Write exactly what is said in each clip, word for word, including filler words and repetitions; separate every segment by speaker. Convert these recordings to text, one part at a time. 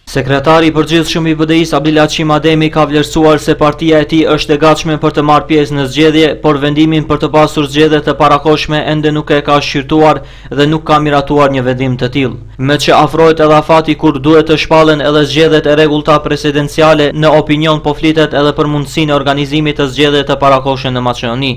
Speaker 1: Sekretari i përgjithshëm i B D I-s Abdulhaqim Ademi ka vlerësuar se partia e tij është e gatshme për të marrë pjesë në zgjedhje, por vendimin për të pasur zgjedhje të parakohshme ende nuk e ka shqyrtuar dhe nuk ka miratuar një vendim të tillë. Me që afrohet edhe afati kur duhet të shpallen edhe zgjedhjet e rregullta presidenciale, në opinion po flitet edhe për mundësinë e organizimit të zgjedhjeve të parakohshme në Maqedoni.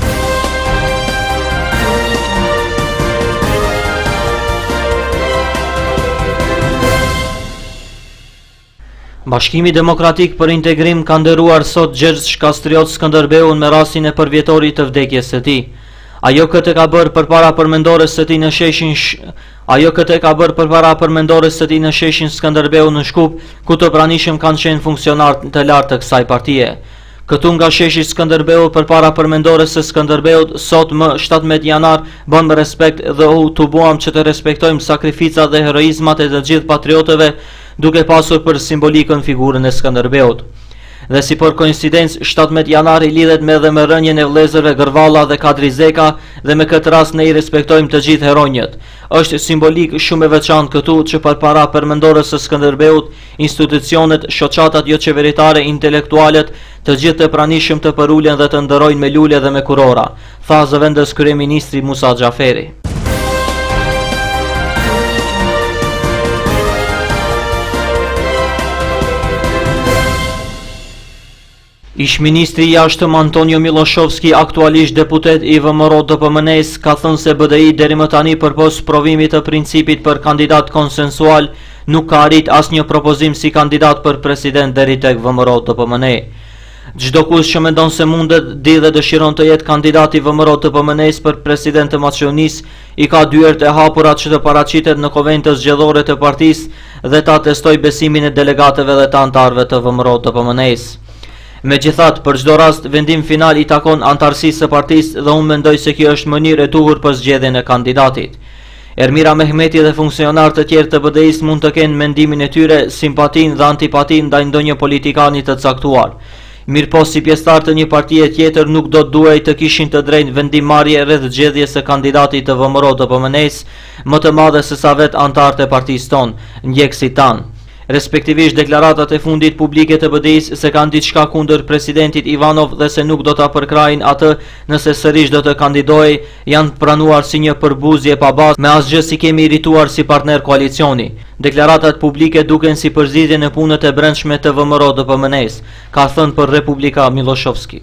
Speaker 1: Bashkimi Demokratik për Integrim ka nderuar sot Gjergj Kastriot Skënderbeun me rastin e përvjetorit të vdekjes së tij. Ajo këtë ka bërë përpara përmendores së tij në sheshin sh... Ajo këtë ka bërë përpara përmendores së tij në sheshin Skënderbeu në Shkup, ku të pranishëm kanë qenë funksionarë të lartë të kësaj partie. Këtu nga sheshi Skënderbeu përpara përmendores së Skënderbeut, sot më shtatëmbëdhjetë janar, bën me respekt dhe u tubuam që të respektojmë sakrificat dhe heroizmat e të gjithë patriotëve, duke pasur për simbolikën figurën e Skënderbeut. Dhe si për koincidencë, shtatëmbëdhjetë janar i lidhet me dhe me rënjen e vëllezërve Gërvalla dhe Kadri Zeka, dhe me këtë rast ne i respektojmë të gjithë heronjët. Është simbolik shumë e veçantë këtu që përpara përmendores së Skënderbeut, institucionet, shoqatat jo qeveritare, intelektualet, të gjithë të pranishëm të përulen dhe të ndërojnë me lule dhe me kurora, tha zëvendës kryeministri Musa Xhaferi. Ish-ministri i jashtëm Antonio Miloshovski, aktualisht deputet i V M R O D P M N-s, ka thënë se B D I deri më tani përpos provimit të principit për kandidat konsensual nuk ka arrit asnjë propozim si kandidat për president deri tek V M R O D P M N. Çdo kush që mendon se mundet, di dhe dëshiron të jetë kandidat i V M R O D P M N-s për president të Maqedonisë, i ka dyert e hapura që të paraqitet në konventët zgjedhore të partisë dhe ta testoj besimin e delegatëve dhe të antarëve të V M R O D P M N-s. Megjithatë, për çdo rast, vendim final i takon antarësisë së partisë dhe unë mendoj se kjo është mënyrë e duhur për zgjedhjen e kandidatit. Ermira Mehmeti dhe funksionarë të tjerë të B D I-s mund të kenë mendimin e tyre, simpatinë dhe antipatinë ndaj ndonjë politikani të caktuar. Mirëpo si pjesëtar të një partie tjetër nuk do të duhej të kishin të drejtë vendimmarrje rreth zgjedhjes së kandidatit të V M R O D P M N-s më të madhe se sa vetë antarët e partisë tonë, ndjekësit tanë. Respektivisht deklaratat e fundit publike të B D I-s se kanë diçka kundër presidentit Ivanov dhe se nuk do ta përkrajnë atë nëse sërish do të kandidojë, janë pranuar si një përbuzje pa bazë me asgjë si kemi irrituar si partner koalicioni. Deklaratat publike duken si përzidhje në punët e brendshme të V M R O D P M N-s, ka thënë për Republika Miloshovski.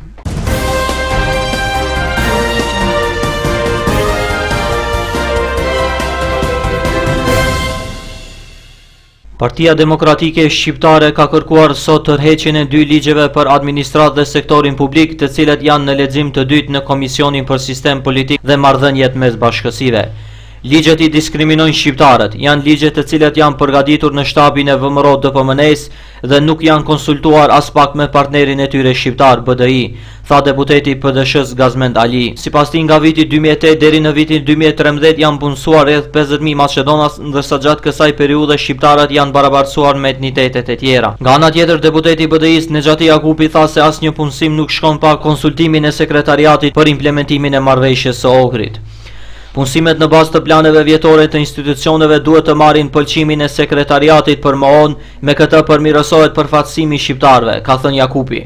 Speaker 1: Partia Demokratike Shqiptare ka kërkuar sot tërheqjen e dy ligjeve për administratë dhe sektorin publik, të cilët janë në lexim të dytë në Komisionin për Sistem Politik dhe Marrëdhëniet mes Bashkësive. Ligjet i diskriminojnë shqiptarët, janë ligje të cilat janë përgatitur në shtabin e V M R O D P M N-s dhe nuk janë konsultuar as pak me partnerin e tyre shqiptar B D I, tha deputeti P D Sh-s Gazmend Ali. Sipas tij, nga viti dy mijë e tetë deri në vitin dy mijë e trembëdhjetë janë punësuar rreth pesëdhjetë mijë maqedonas, ndërsa gjatë kësaj periudhe shqiptarët janë barabartësuar me etnitetet e tjera. Nga ana tjetër, deputeti B D I-s Nexhati Jakupi tha se asnjë punësim nuk shkon pa konsultimin e sekretariatit për implementimin e marrëveshjes së Ohrit. Punësimet në bazë të planeve vjetore të institucioneve duhet të marrin pëlqimin e sekretariatit për më vonë, me këtë përmirësohet përfaqësimi i shqiptarëve, ka thënë Jakupi.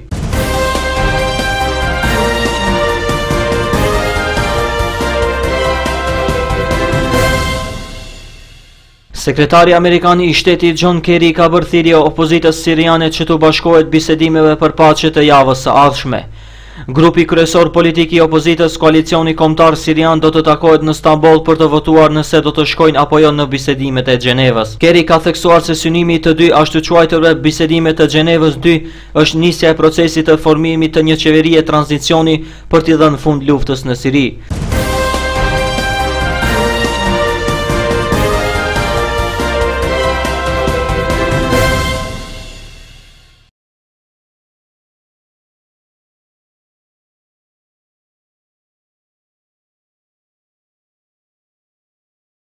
Speaker 1: Sekretari Amerikan i Shtetit John Kerry ka bërë thirrje opozitës siriane që të bashkohet bisedimeve për paqe të javës së ardhshme. Grupi kryesor politik i opozitës, Koalicioni Kombëtar Sirian, do të takohet në Stamboll për të votuar nëse do të shkojnë apo jo në bisedimet e Gjenevës. Kerry ka theksuar se synimi të dy ashtu quajturve bisedimet të Gjenevës dy është nisja e procesit të formimit të një qeverie tranzicioni për t'i dhënë fund luftës në Siri.